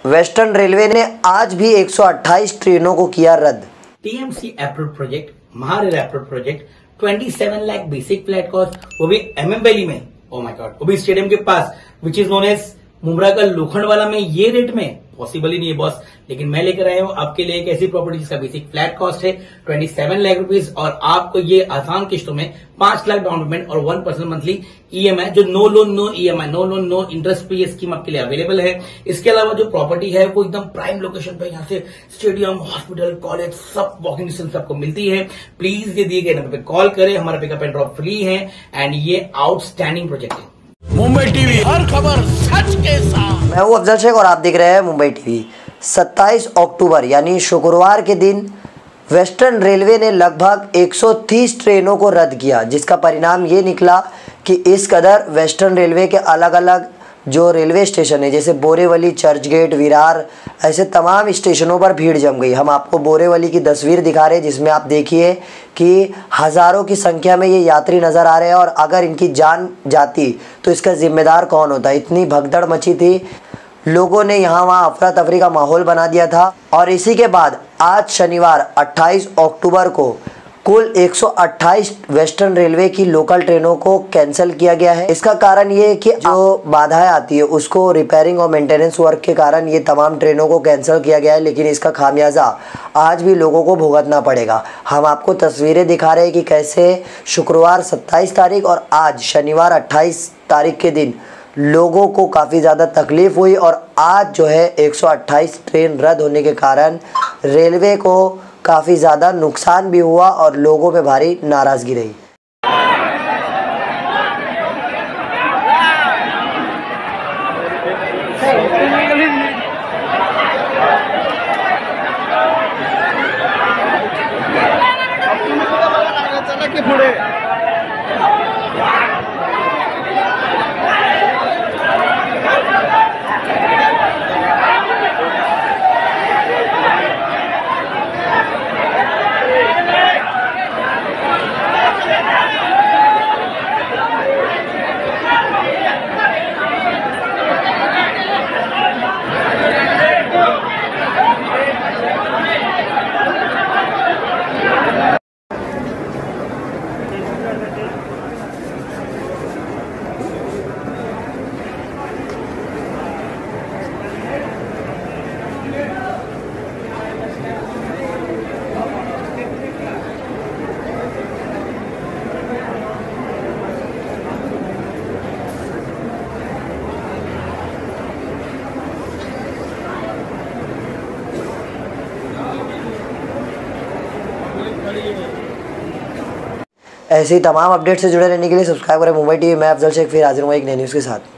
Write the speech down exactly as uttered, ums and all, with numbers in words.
Western railway ने आज भी एक सौ अट्ठाईस ट्रेनों को किया रद्द। TMC approved project, Maharail approved project, सत्ताईस लाख बेसिक फ्लैट कॉस्ट, वो भी एमएम वैली में, ओ माय गॉड, वो भी स्टेडियम के पास, which is known as Mumbra का लोखंड वाला में। ये रेट में पॉसिबल ही नहीं है बॉस, लेकिन मैं लेकर आया हूं आपके लिए एक ऐसी प्रॉपर्टी जिसका बेसिक फ्लैट कॉस्ट है सत्ताईस लाख रुपीस और आपको ये आसान किस्तों में पांच लाख डाउन पेमेंट और वन परसेंट मंथली ईएमआई, जो no loan no EMI, no loan no interest पे ये स्कीम आपके लिए अवेलेबल है। इसके अलावा जो प्रॉपर्टी है वो एकदम प्राइम लोकेशन पे, यहाँ से स्टेडियम, हॉस्पिटल, कॉलेज सब वॉकिंग डिस्टेंस आपको मिलती है। प्लीज ये दिए गए नंबर पे कॉल करें, हमारा पिकअप एंड ड्रॉप फ्री है एंड ये आउटस्टैंडिंग प्रोजेक्ट है। मुंबई टीवी, हर खबर सच के साथ। मैं हूं अफजल शेख और आप देख रहे हैं मुंबई टीवी। सत्ताईस अक्टूबर यानी शुक्रवार के दिन वेस्टर्न रेलवे ने लगभग एक सौ तीस ट्रेनों को रद्द किया, जिसका परिणाम ये निकला कि इस कदर वेस्टर्न रेलवे के अलग अलग जो रेलवे स्टेशन है जैसे बोरीवली, चर्चगेट, विरार, ऐसे तमाम स्टेशनों पर भीड़ जम गई। हम आपको बोरीवली की तस्वीर दिखा रहे हैं जिसमें आप देखिए कि हज़ारों की संख्या में ये यात्री नज़र आ रहे हैं और अगर इनकी जान जाती तो इसका जिम्मेदार कौन होता। इतनी भगदड़ मची थी, लोगों ने यहाँ वहाँ अफरा तफरी का माहौल बना दिया था। और इसी के बाद आज शनिवार अट्ठाईस अक्टूबर को कुल एक सौ अट्ठाईस वेस्टर्न रेलवे की लोकल ट्रेनों को कैंसिल किया गया है। इसका कारण ये है कि जो बाधाएं आती है उसको रिपेयरिंग और मेंटेनेंस वर्क के कारण ये तमाम ट्रेनों को कैंसिल किया गया है, लेकिन इसका खामियाजा आज भी लोगों को भुगतना पड़ेगा। हम आपको तस्वीरें दिखा रहे हैं कि कैसे शुक्रवार सत्ताईस तारीख और आज शनिवार अट्ठाईस तारीख के दिन लोगों को काफ़ी ज़्यादा तकलीफ़ हुई और आज जो है एक सौ अट्ठाईस ट्रेन रद्द होने के कारण रेलवे को काफ़ी ज़्यादा नुकसान भी हुआ और लोगों में भारी नाराज़गी रही। ऐसे ही तमाम अपडेट से जुड़े रहने के लिए सब्सक्राइब करें मुंबई टीवी। मैं अफजल शेख फिर हाजिर हूँ एक नई न्यूज़ के साथ।